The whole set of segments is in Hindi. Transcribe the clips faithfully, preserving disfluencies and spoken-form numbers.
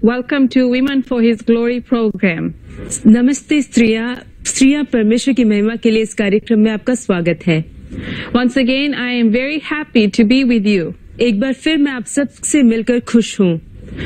Welcome to Women for His Glory program. नमस्ते स्त्रियां स्त्रियां परमेश्वर की महिमा के लिए इस कार्यक्रम में आपका स्वागत है। Once again, I am very happy to be with you. एक बार फिर मैं आप सब से मिलकर खुश हूँ।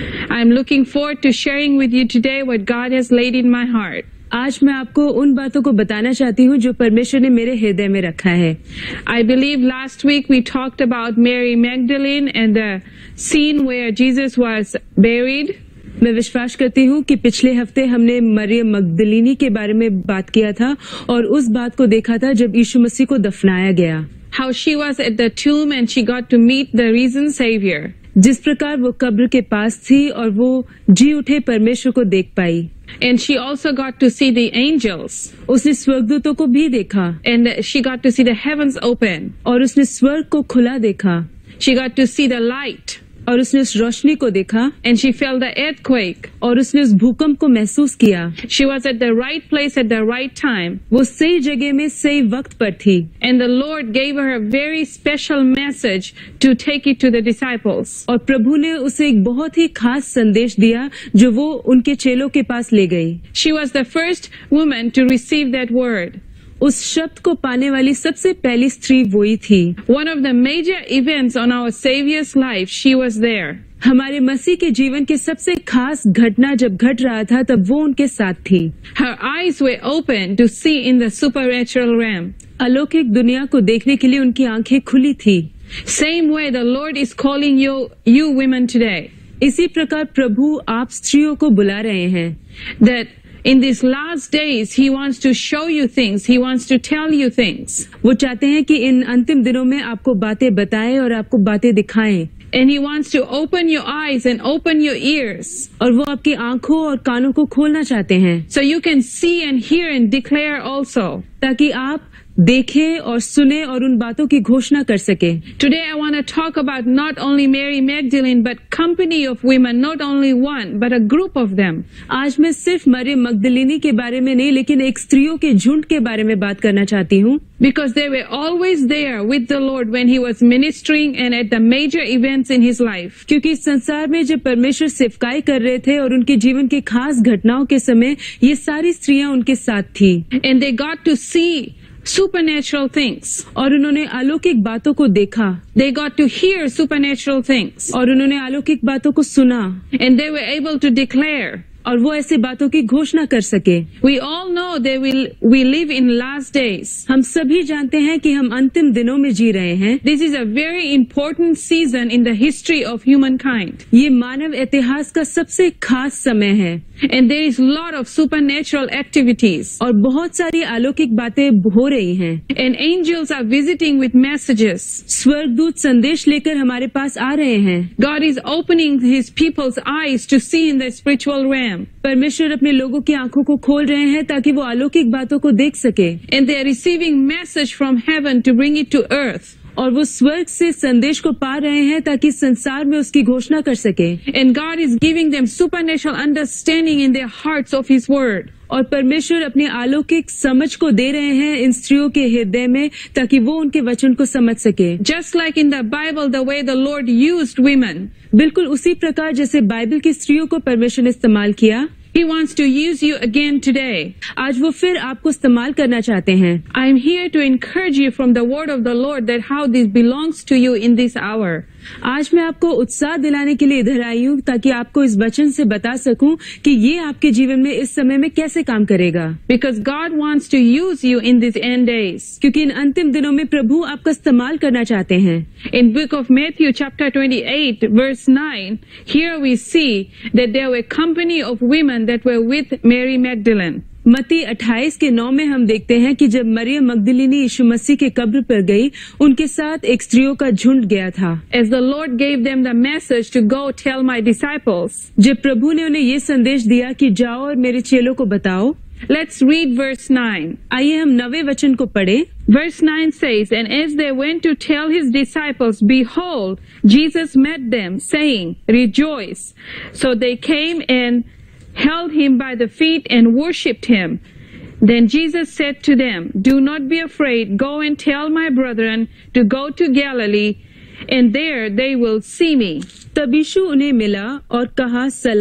I am looking forward to sharing with you today what God has laid in my heart. आज मैं आपको उन बातों को बताना चाहती हूँ जो परमेश्वर ने मेरे हृदय में रखा है। I believe last week we talked about Mary Magdalene and the scene where Jesus was buried. मैं विश्वास करती हूँ कि पिछले हफ्ते हमने मरियम मगदलीनी के बारे में बात किया था और उस बात को देखा था जब यीशु मसीह को दफनाया गया। How she was at the tomb and she got to meet the risen Savior. जिस प्रकार वो कब्र के पास थी और वो जी उठे परमेश्वर को देख पाई। And she also got to see the angels. उसने स्वर्गदूतों को भी देखा। And she got to see the heavens open. और उसने स्वर्ग को खुला देखा। She got to see the light. और उसने उस रोशनी को देखा। And she felt the earthquake. और उसने उस भूकंप को महसूस किया। She was at the right place at the right time. वो सही जगह में सही वक्त पर थी। And the Lord gave her a very special message to take it to the disciples. और प्रभु ने उसे एक बहुत ही खास संदेश दिया जो वो उनके चेलों के पास ले गई। She was the first woman to receive that word. उस शब्द को पाने वाली सबसे पहली स्त्री वही थी। One of the major events on our Savior's life, she was there. हमारे मसीह के जीवन के सबसे खास घटना जब घट रहा था तब वो उनके साथ थी। Her eyes were open to see in the supernatural realm. अलौकिक दुनिया को देखने के लिए उनकी आंखें खुली थी। Same way the Lord is calling you, you women today. इसी प्रकार प्रभु आप स्त्रियों को बुला रहे हैं। That in these last days, He wants to show you things. He wants to tell you things. वो चाहते हैं कि इन अंतिम दिनों में आपको बातें बताएं और आपको बातें दिखाएं। And He wants to open your eyes and open your ears. और वो आपकी आंखों और कानों को खोलना चाहते हैं। So you can see and hear and declare also. ताकि आप देखें और सुने और उन बातों की घोषणा कर सके। Today I want to talk about not only Mary Magdalene but company of women, not only one but a group of them. आज मैं सिर्फ मरियम मगदलीनी के बारे में नहीं लेकिन एक स्त्रियों के झुंड के बारे में बात करना चाहती हूँ। Because they were always there with the Lord when He was ministering and at the major events in His life. क्योंकि संसार में जब परमेश्वर सेवकाई कर रहे थे और उनके जीवन के खास घटनाओं के समय ये सारी स्त्रियां उनके साथ थी। And they got to see supernatural things. और उन्होंने अलौकिक बातों को देखा। They got to hear supernatural things. और उन्होंने अलौकिक बातों को सुना। And they were able to declare. और वो ऐसे बातों की घोषणा कर सके। We all know that we we live in last days. हम सभी जानते हैं कि हम अंतिम दिनों में जी रहे हैं। This is a very important season in the history of humankind. ये मानव इतिहास का सबसे खास समय है। And there is a lot of supernatural activities. और बहुत सारी अलौकिक बातें हो रही हैं। And angels are visiting with messages. स्वर्गदूत संदेश लेकर हमारे पास आ रहे हैं। God is opening His people's eyes to see in the spiritual realm. परमेश्वर अपने लोगों की आंखों को खोल रहे हैं ताकि वो अलौकिक बातों को देख सके। And they are receiving message from heaven to bring it to earth. और वो स्वर्ग से संदेश को पा रहे हैं ताकि संसार में उसकी घोषणा कर सके। And God is giving them supernatural understanding in their hearts of His word. और परमेश्वर अपनी अलौकिक समझ को दे रहे हैं इन स्त्रियों के हृदय में ताकि वो उनके वचन को समझ सके। Just like in the Bible, the way the Lord used women. बिल्कुल उसी प्रकार जैसे बाइबल की स्त्रियों को परमेश्वर ने इस्तेमाल किया। He wants to use you again today. आज वो फिर आपको इस्तेमाल करना चाहते हैं। I am here to encourage you from the word of the Lord that how this belongs to you in this hour. आज मैं आपको उत्साह दिलाने के लिए इधर आई हूँ ताकि आपको इस वचन से बता सकूं कि ये आपके जीवन में इस समय में कैसे काम करेगा। Because God wants to use you in these end days. क्योंकि इन अंतिम दिनों में प्रभु आपका इस्तेमाल करना चाहते हैं। In book of Matthew chapter twenty-eight verse nine, here we see that there were company of women that were with Mary Magdalene. मत्ती अट्ठाईस के नौ में हम देखते हैं कि जब मरियम मगदलीनी यीशु मसीह के कब्र पर गई उनके साथ एक स्त्रियों का झुंड गया था। As the Lord gave them the message to go tell my disciples. जब प्रभु ने उन्हें ये संदेश दिया कि जाओ और मेरे चेलों को बताओ। Let's read verse nine. आइए हम नवे वचन को पढ़ें। Verse nine says, And as they went to tell His disciples, behold, Jesus met them, saying, Rejoice. So they came and held Him by the feet and worshipped Him. Then Jesus said to them, Do not be afraid. Go and tell my brethren to go to Galilee, and there they will see me. तब यीशु उन्हें मिला और कहा, सलाम।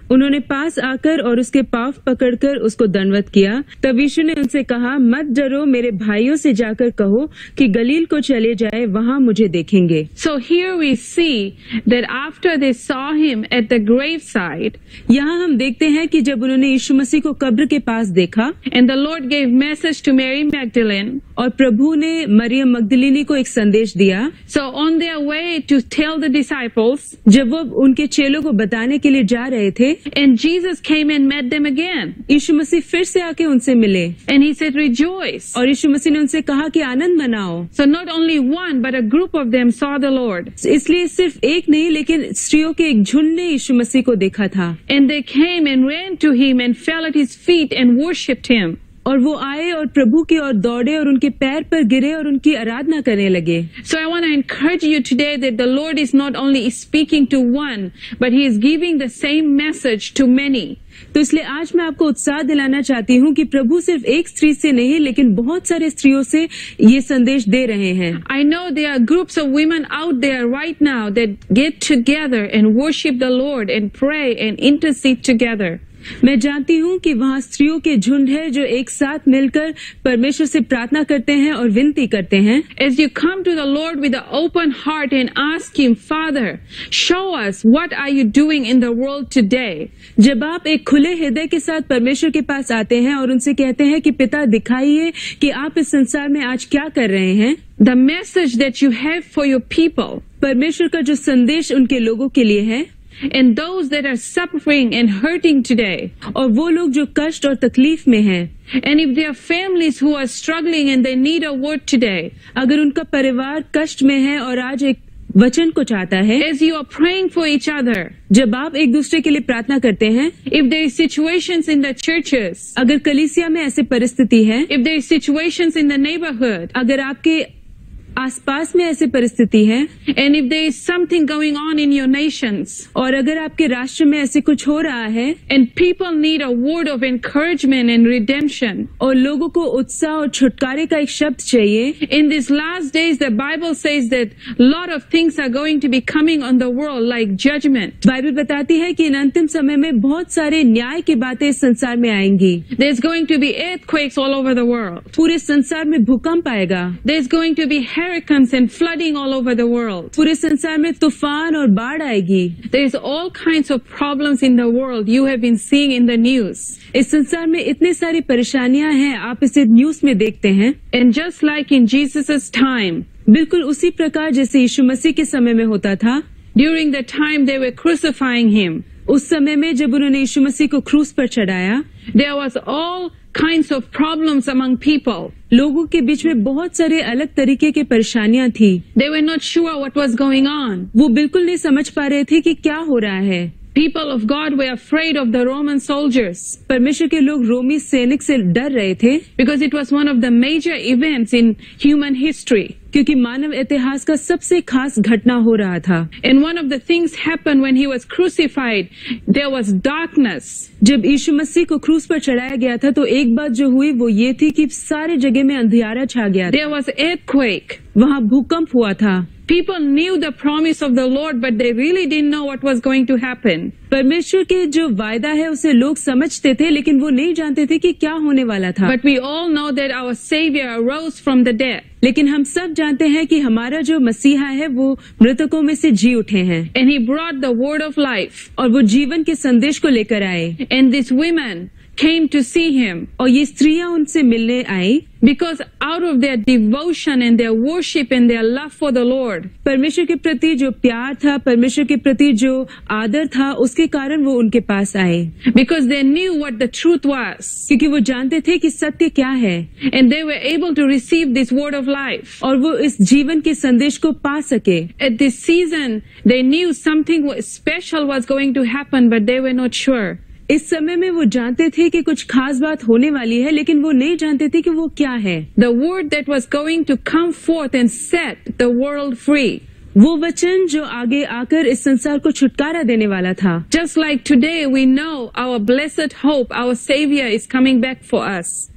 उन्होंने पास आकर और उसके पाँव पकड़कर उसको दंडवत किया। तब यीशु ने उनसे कहा, मत डरो, मेरे भाइयों से जाकर कहो कि गलील को चले जाए, वहाँ मुझे देखेंगे। So here we see that after they saw him at the graveside, यहाँ हम देखते हैं कि जब उन्होंने यीशु मसीह को कब्र के पास देखा and the Lord gave message to Mary Magdalene, और प्रभु ने मरियम मगदलिनी को एक संदेश दिया, so on their way to tell the disciples, जब वो उनके चेलों को बताने के लिए जा रहे थे, and Jesus came and met them again, यीशु मसीह फिर से आके उनसे मिले and he said, rejoice. और यीशु मसीह ने उनसे कहा कि आनंद मनाओ। So not only one, but a group of them saw the Lord. इसलिए सिर्फ एक नहीं, लेकिन स्त्रियों के एक झुंड ने यीशु मसीह को देखा था। And they came and ran to him and fell at his feet and worshipped him. और वो आए और प्रभु की ओर दौड़े और उनके पैर पर गिरे और उनकी आराधना करने लगे। So I want to encourage you today that the Lord is not only speaking to one, but he is giving the same message to many. तो इसलिए आज मैं आपको उत्साह दिलाना चाहती हूँ कि प्रभु सिर्फ एक स्त्री से नहीं, लेकिन बहुत सारे स्त्रियों से ये संदेश दे रहे हैं। I know there are groups of women out there right now that get together and worship the Lord and pray and intercede together. मैं जानती हूँ कि वहाँ स्त्रियों के झुंड है जो एक साथ मिलकर परमेश्वर से प्रार्थना करते हैं और विनती करते हैं। As you come to the Lord with an open heart and ask him, Father, show us what are you doing in the world today. जब आप एक खुले हृदय के साथ परमेश्वर के पास आते हैं और उनसे कहते हैं कि पिता दिखाइए कि आप इस संसार में आज क्या कर रहे हैं, the message that you have for your people, परमेश्वर का जो संदेश उनके लोगों के लिए है, and those that are suffering and hurting today, और वो लोग जो कष्ट और तकलीफ में हैं, and if there are families who are struggling and they need a word today, अगर उनका परिवार कष्ट में है और आज एक वचन को चाहता है, as you are praying for each other, जब आप एक दूसरे के लिए प्रार्थना करते हैं, if there is situations in the churches, अगर कलीसिया में ऐसी परिस्थिति है, if there is situations in the neighborhood, अगर आपके आसपास में ऐसी परिस्थिति है, and if there is something going on in your nations, और अगर आपके राष्ट्र में ऐसे कुछ हो रहा है, and people need a word of encouragement and redemption, और लोगों को उत्साह और छुटकारे का एक शब्द चाहिए, in these last days the Bible says that lot of things are going to be coming on the world like judgment. Bible बताती है कि इन अंतिम समय में बहुत सारे न्याय की बातें इस संसार में आएंगी। There's going to be earthquakes all over the world. पूरे संसार में भूकंप आएगा। There's going to be hurricanes and flooding all over the world. पूरे संसार में तूफान और बाढ़ आएगी। There's all kinds of problems in the world you have been seeing in the news. इस संसार में इतनी सारी परेशानियां हैं, आप इसे न्यूज में देखते हैं। And just like in Jesus' time, बिल्कुल उसी प्रकार जैसे यीशु मसीह के समय में होता था, during the time they were crucifying him, उस समय में जब उन्होंने यीशु मसीह को क्रूस पर चढ़ाया, there was all kinds of problems among people. लोगों के बीच में बहुत सारे अलग तरीके की परेशानियां थी। They were not sure what was going on. वो बिल्कुल नहीं समझ पा रहे थे कि क्या हो रहा है। People of God were afraid of the Roman soldiers परमेश्वर के लोग रोमी सैनिक से डर रहे थे, because it was one of the major events in human history. क्योंकि मानव इतिहास का सबसे खास घटना हो रहा था। And one of the things happened when he was crucified, there was darkness. जब यीशु मसीह को क्रूस पर चढ़ाया गया था तो एक बात जो हुई वो ये थी कि सारे जगह में अंधियारा छा गया था। There was earthquake. वहाँ भूकंप हुआ था। People knew the promise of the Lord, but they really didn't know what was going to happen. परमेश्वर के जो वायदा है उसे लोग समझते थे, लेकिन वो नहीं जानते थे कि क्या होने वाला था। But we all know that our Savior arose from the dead. लेकिन हम सब जानते हैं कि हमारा जो मसीहा है वो मृतकों में से जी उठे हैं। And he brought the word of life. और वो जीवन के संदेश को लेकर आए। And these women came to see him. और ये स्त्रियां उनसे मिलने आई। Because out of their devotion and their worship and their love for the Lord, परमेश्वर के प्रति जो प्यार था, परमेश्वर के प्रति जो आदर था, उसके कारण वो उनके पास आए। because they knew what the truth was, क्योंकि वो जानते थे कि सत्य क्या है, and they were able to receive this word of life. और वो इस जीवन के संदेश को पा सके। At this season, they knew something special was going to happen, but they were not sure. इस समय में वो जानते थे कि कुछ खास बात होने वाली है, लेकिन वो नहीं जानते थे कि वो क्या है। The word that was going to come forth and set the world free. वो वचन जो आगे आकर इस संसार को छुटकारा देने वाला था। Just like today we know our blessed hope, our Savior is coming back for us.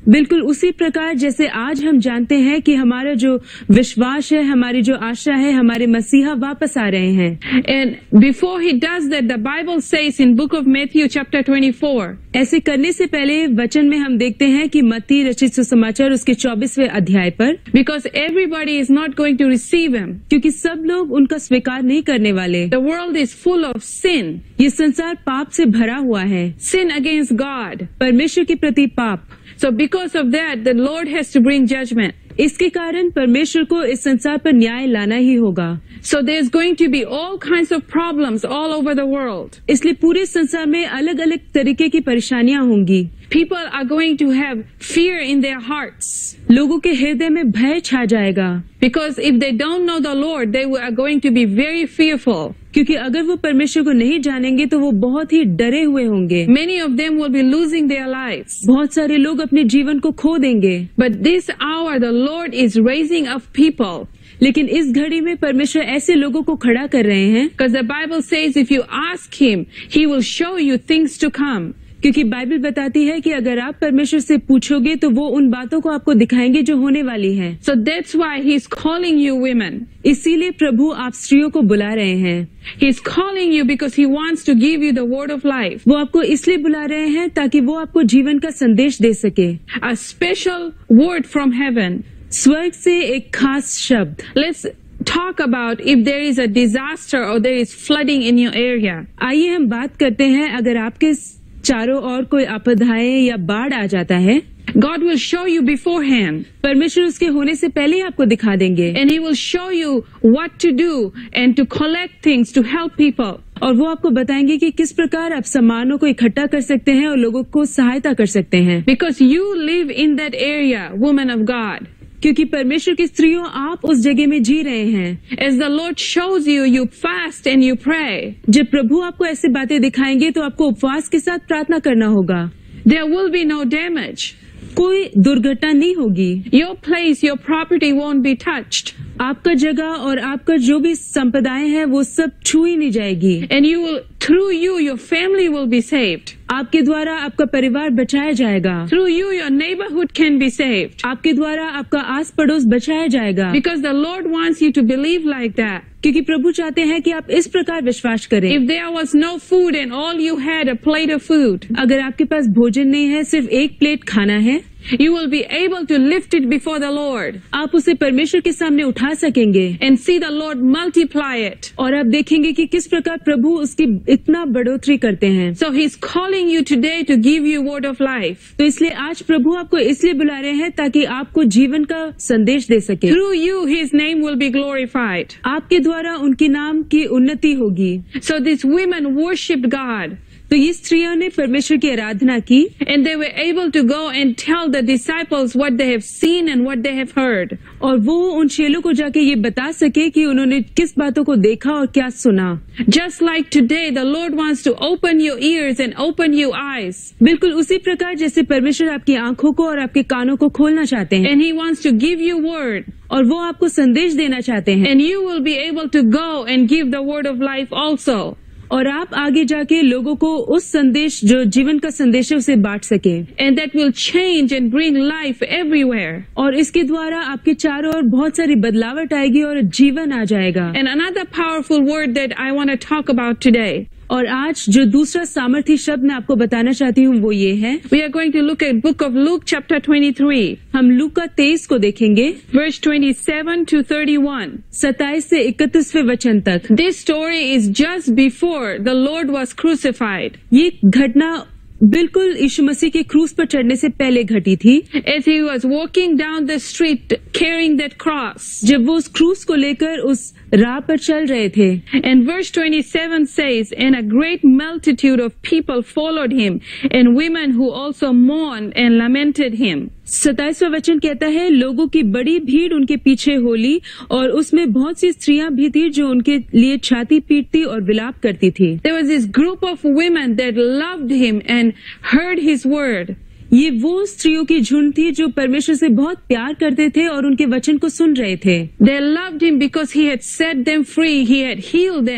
बिल्कुल उसी प्रकार जैसे आज हम जानते हैं कि हमारा जो विश्वास है, हमारी जो आशा है, हमारे मसीहा वापस आ रहे हैं। And before he does that, the Bible says in book of Matthew chapter twenty-four, ऐसे करने से पहले वचन में हम देखते हैं कि मत्ती रचित सुसमाचार उसके चौबीसवें अध्याय पर, because everybody is not going to receive him. क्योंकि सब लोग उनका स्वीकार नहीं करने वाले। The world is full of sin. ये संसार पाप से भरा हुआ है, Sin against God. परमेश्वर के प्रति पाप। So because of that, the Lord has to bring judgment. इसके कारण परमेश्वर को इस संसार पर न्याय लाना ही होगा। So there's going to be all kinds of problems all over the world. इसलिए पूरे संसार में अलग अलग तरीके की परेशानियां होंगी। People are going to have fear in their hearts. लोगों के हृदय में भय छा जाएगा, Because if they don't know the Lord, they are going to be very fearful. क्योंकि अगर वो परमेश्वर को नहीं जानेंगे तो वो बहुत ही डरे हुए होंगे। Many of them will be losing their lives. बहुत सारे लोग अपने जीवन को खो देंगे। But this hour, the Lord is raising up people. लेकिन इस घड़ी में परमेश्वर ऐसे लोगों को खड़ा कर रहे हैं, Because the Bible says if you ask Him, He will show you things to come. क्योंकि बाइबल बताती है कि अगर आप परमेश्वर से पूछोगे तो वो उन बातों को आपको दिखाएंगे जो होने वाली हैं। So that's why He's calling you women. इसीलिए प्रभु आप स्त्रियों को बुला रहे हैं। He's calling you because He wants to give you the word of life. वो आपको इसलिए बुला रहे हैं ताकि वो आपको जीवन का संदेश दे सके। A special word from heaven. स्वर्ग से एक खास शब्द। Let's talk about if there is a disaster or there is flooding in your area. आइए हम बात करते हैं, अगर आपके चारों ओर कोई आपदाएं या बाढ़ आ जाता है, God will show you beforehand. परमेश्वर उसके होने से पहले ही आपको दिखा देंगे। And He will show you what to do and to collect things to help people. और वो आपको बताएंगे कि किस प्रकार आप सामानों को इकट्ठा कर सकते हैं और लोगों को सहायता कर सकते हैं। Because you live in that area, woman of God. क्योंकि परमेश्वर की स्त्रियों आप उस जगह में जी रहे हैं। As the Lord shows you, you fast and you pray. जब प्रभु आपको ऐसी बातें दिखाएंगे तो आपको उपवास के साथ प्रार्थना करना होगा। There will be no damage. कोई दुर्घटना नहीं होगी। Your place, your property won't be touched. आपका जगह और आपका जो भी संपदाएं हैं वो सब छुई नहीं जाएगी। And you will, through you, your family will be saved. आपके द्वारा आपका परिवार बचाया जाएगा। Through you, your neighborhood can be saved. आपके द्वारा आपका आस पड़ोस बचाया जाएगा। Because the Lord wants you to believe like that. क्योंकि प्रभु चाहते हैं कि आप इस प्रकार विश्वास करें। If there was no food and all you had a plate of food, अगर आपके पास भोजन नहीं है, सिर्फ एक प्लेट खाना है, you will be able to lift it before the Lord आप उसे परमेश्वर के सामने उठा सकेंगे and see the Lord multiply it. और आप देखेंगे कि किस प्रकार प्रभु उसकी इतना बढ़ोतरी करते हैं। So He's calling you today to give you word of life. तो इसलिए आज प्रभु आपको इसलिए बुला रहे हैं ताकि आपको जीवन का संदेश दे सके। Through you, His name will be glorified. आपके द्वारा उनके नाम की उन्नति होगी। So these women worshipped God. तो ये स्त्रियों ने परमेश्वर की आराधना की And they were able to go and tell the disciples what they have seen and what they have heard. और वो उन चेलों को जाके ये बता सके कि उन्होंने किस बातों को देखा और क्या सुना। Just like today, the Lord wants to open your ears and open your eyes. बिल्कुल उसी प्रकार जैसे परमेश्वर आपकी आंखों को और आपके कानों को खोलना चाहते हैं And He wants to give you word. और वो आपको संदेश देना चाहते हैं And you will be able to go and give the word of life also. और आप आगे जाके लोगों को उस संदेश जो जीवन का संदेश है उसे बांट सके। And that will change and bring life everywhere. और इसके द्वारा आपके चारों ओर बहुत सारी बदलावट आएगी और जीवन आ जाएगा। And another powerful word that I want to talk about today. और आज जो दूसरा सामर्थी शब्द मैं आपको बताना चाहती हूँ वो ये है, We are going to look at book of Luke chapter twenty-three. हम लूक का तेईस को देखेंगे, Verse twenty-seven to thirty-one. सत्ताईस से इकतीसवें वचन तक। This story is just before the Lord was crucified. ये घटना बिल्कुल यीशु मसीह के क्रूस पर चढ़ने से पहले घटी थी। As He was walking down the street carrying that cross. जब वो उस क्रूस को लेकर उस राह पर चल रहे थे। And verse twenty-seven says, And a great multitude of people followed Him, and women who also mourned and lamented Him. सताईसवां वचन कहता है, लोगों की बड़ी भीड़ उनके पीछे हो ली और उसमें बहुत सी स्त्रियां भी थी जो उनके लिए छाती पीटती और विलाप करती थी। There was this group of women that loved Him and heard His word. ये वो स्त्रियों की झुंड थी जो परमेश्वर से बहुत प्यार करते थे और उनके वचन को सुन रहे थे। They loved Him because He had set them free. He had healed them.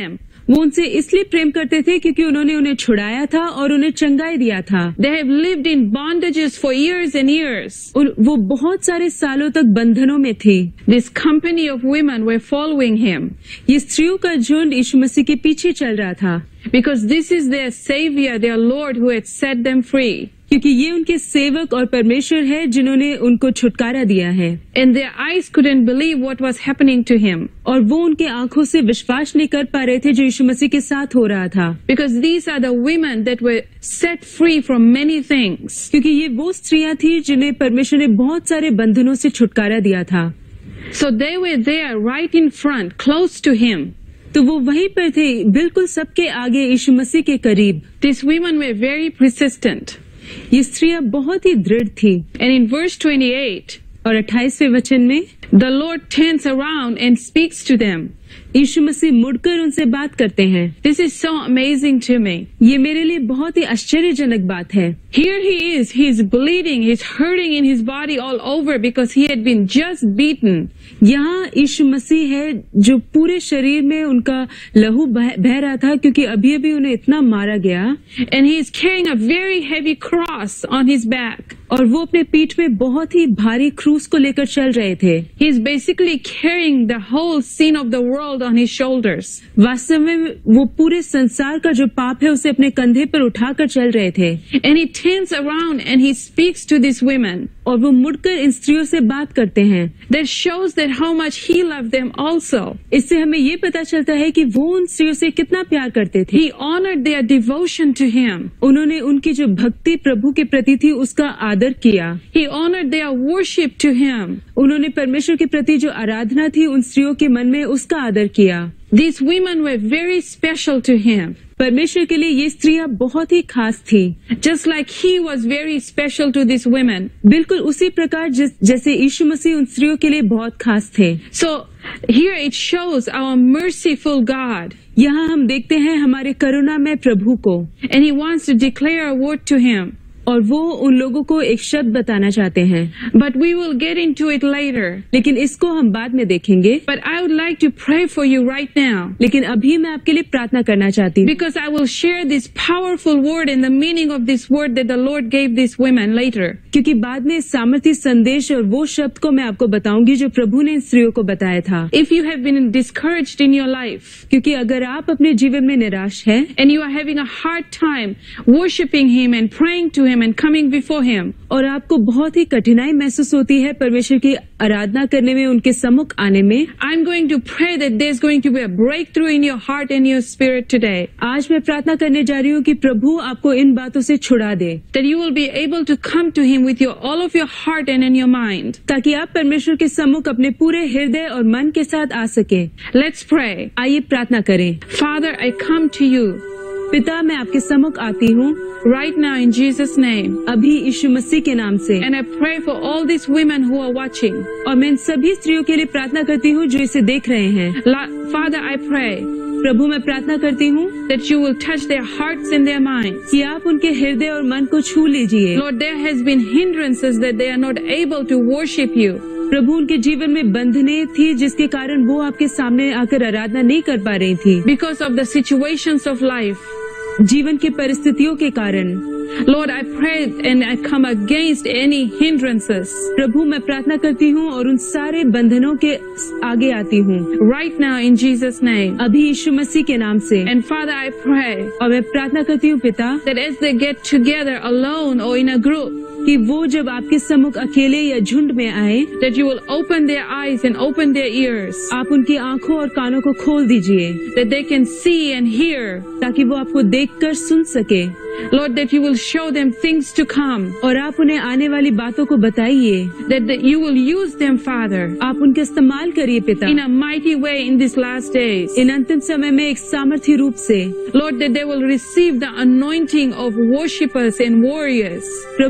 वो उनसे इसलिए प्रेम करते थे क्योंकि उन्होंने उन्हें छुड़ाया था और उन्हें चंगाई दिया था। They have lived in bondages for years and years. और वो बहुत सारे सालों तक बंधनों में थी। This company of women were following him ये स्त्रियों का झुंड यीशु मसीह के पीछे चल रहा था because this is their Savior, their Lord, who had set them free. क्योंकि ये उनके सेवक और परमेश्वर है जिन्होंने उनको छुटकारा दिया है। And their eyes couldn't believe what was happening to him और वो उनके आंखों से विश्वास नहीं कर पा रहे थे जो यीशु मसीह के साथ हो रहा था, because these are the women that were set free from many things. क्योंकि ये वो स्त्रियां थी जिन्हें परमेश्वर ने बहुत सारे बंधनों से छुटकारा दिया था। So they were there right in front, close to him. तो वो वहीं पर थे, बिल्कुल सबके आगे यीशु मसीह के करीब। These women were very persistent. ये स्त्रियां बहुत ही दृढ़ थी। And in verse twenty-eight, और अट्ठाईसवें वचन में the Lord turns around and speaks to them. यीशु मसीह मुड़कर उनसे बात करते हैं। This is so amazing to me. ये मेरे लिए बहुत ही आश्चर्यजनक बात है। Here he is, he's bleeding, he's hurting in his body all over because he had been just beaten. यहाँ यीशु मसीह है जो पूरे शरीर में उनका लहू बह, बह रहा था क्योंकि अभी अभी उन्हें इतना मारा गया। And he is carrying a very heavy cross on his back. और वो अपने पीठ में बहुत ही भारी क्रूस को लेकर चल रहे थे। He is basically carrying the whole sin of the world on his shoulders. वास्तव में वो पूरे संसार का जो पाप है उसे अपने कंधे पर उठाकर चल रहे थे। And he turns around and he speaks to these women. और वो मुड़कर इन स्त्रियों से बात करते हैं। That shows that how much he loved them also. इससे हमें ये पता चलता है कि वो उन स्त्रियों से कितना प्यार करते थे। He honored their devotion to him. उन्होंने उनकी जो भक्ति प्रभु के प्रति थी उसका आदर किया। He honored their worship to him. उन्होंने परमेश्वर के प्रति जो आराधना थी उन स्त्रियों के मन में उसका आदर किया। These women were very special to him. परमेश्वर के लिए ये स्त्रियां बहुत ही खास थी। Just like he was very special to these women. बिल्कुल उसी प्रकार जिस जैसे यीशु मसीह उन स्त्रियों के लिए बहुत खास थे। So here it shows our merciful God. यहाँ हम देखते हैं हमारे करुणा में प्रभु को। And he wants to declare a word to him. और वो उन लोगों को एक शब्द बताना चाहते हैं। But we will get into it later. लेकिन इसको हम बाद में देखेंगे। But I would like to pray for you right now. लेकिन अभी मैं आपके लिए प्रार्थना करना चाहती हूँ। Because I will share this powerful word and the meaning of this word that the Lord gave these women later. क्योंकि बाद में सामर्थी संदेश और वो शब्द को मैं आपको बताऊंगी जो प्रभु ने इन स्त्रियों को बताया था। If you have been discouraged in your life, क्योंकि अगर आप अपने जीवन में निराश हैं and you are having a hard time worshiping Him and praying to Him and coming before Him, और आपको बहुत ही कठिनाई महसूस होती है परमेश्वर की आराधना करने में, उनके सम्मुख आने में, I'm going to pray that there's going to be a breakthrough in your heart and your spirit today. आज मैं प्रार्थना करने जा रही हूँ कि प्रभु आपको इन बातों से छुड़ा दे। That you will be able to come to Him with your all of your heart and in your mind. ताकि आप परमेश्वर के सम्मुख अपने पूरे हृदय और मन के साथ आ सके। Let's pray. आइए प्रार्थना करें। Father, I come to you. पिता, मैं आपके सम्मुख आती हूँ right now in Jesus' name. अभी यीशु मसीह के नाम से। And I pray for all these women who are watching. और मैं इन सभी स्त्रियों के लिए प्रार्थना करती हूँ जो इसे देख रहे हैं। La- Father, I pray प्रभु, मैं प्रार्थना करती हूँ that you will touch their hearts and their minds. कि आप उनके हृदय और मन को छू लीजिए। Lord, there has been hindrances that they are not able to worship you. प्रभु, उनके जीवन में बंधने थी जिसके कारण वो आपके सामने आकर आराधना नहीं कर पा रही थी। Because of the situations of life. जीवन की परिस्थितियों के कारण। Lord, I pray and I come against any hindrances. प्रभु, मैं प्रार्थना करती हूँ और उन सारे बंधनों के आगे आती हूँ। Right now in Jesus' name. अभी यीशु मसीह के नाम से। And Father, I pray और मैं प्रार्थना करती हूँ पिता that as they get together alone or in a group, कि वो जब आपके सम्मुख अकेले या झुंड में आए, that you will open their eyes and open their ears, आप उनकी आंखों और कानों को खोल दीजिए, that they can see and hear, ताकि वो आपको देखकर सुन सके। Lord, that you will show them things to come, और आप उन्हें आने वाली बातों को बताइए, that, that you will use them, Father, आप उनका इस्तेमाल करिए पिता, in a mighty way in these last days. इन अंतिम समय में एक सामर्थी रूप से। Lord, that they will receive the anointing of worshippers and warriors. प्रभु, वो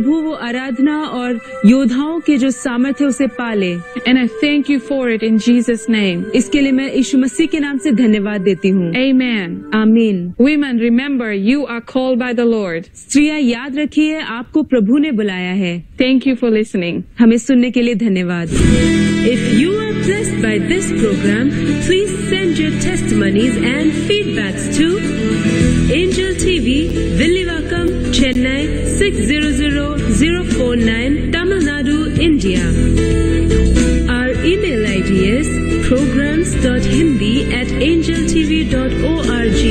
आराधना और योद्धाओं के जो सामर्थ्य उसे पाले। And I thank you for it in Jesus' name. इसके लिए मैं यीशु मसीह के नाम से धन्यवाद देती हूँ। Amen. आमीन। Women, remember you are called by the Lord. स्त्रियाँ याद रखिए, आपको प्रभु ने बुलाया है। Thank you for listening. हमें सुनने के लिए धन्यवाद। If you are blessed by this program, please send your testimonies and feedbacks to Angel T V, Villivakkam, Chennai six zero zero zero four nine, Tamil Nadu, India. Our email I D is programs dot hindi at angel t v dot org.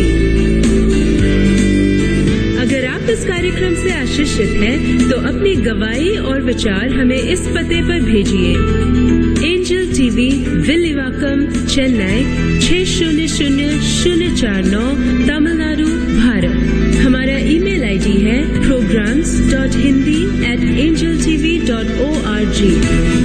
अगर आप इस कार्यक्रम से आशीषित हैं, तो अपनी गवाही और विचार हमें इस पते पर भेजिए। एंजल टीवी, विलिवाकम, चेन्नई छह शून्य शून्य शून्य चार नौ, तमिलनाडु, भारत। हमारा ईमेल आईडी है programs dot hindi at angel t v dot org।